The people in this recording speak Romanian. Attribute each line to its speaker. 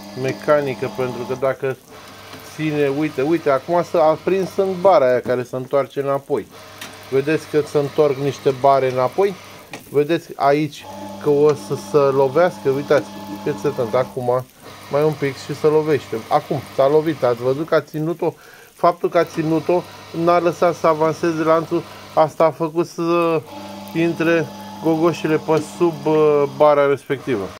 Speaker 1: mecanică, pentru că dacă ține, uite, acum s-a aprins în bara aia care se întoarce înapoi. Vedeți că se întorc niște bare înapoi? Vedeți aici că o să se lovească? Uitați, fiți atent, acum mai un pic și se lovește. Acum s-a lovit, ați văzut că a ținut-o? Faptul că a ținut-o n-a lăsat să avanseze lanțul, asta a făcut să intre gogoșile pe sub bara respectivă.